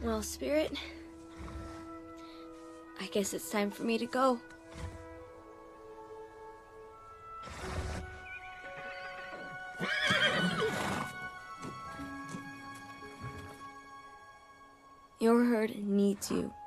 Well, Spirit, I guess it's time for me to go. Your herd needs you.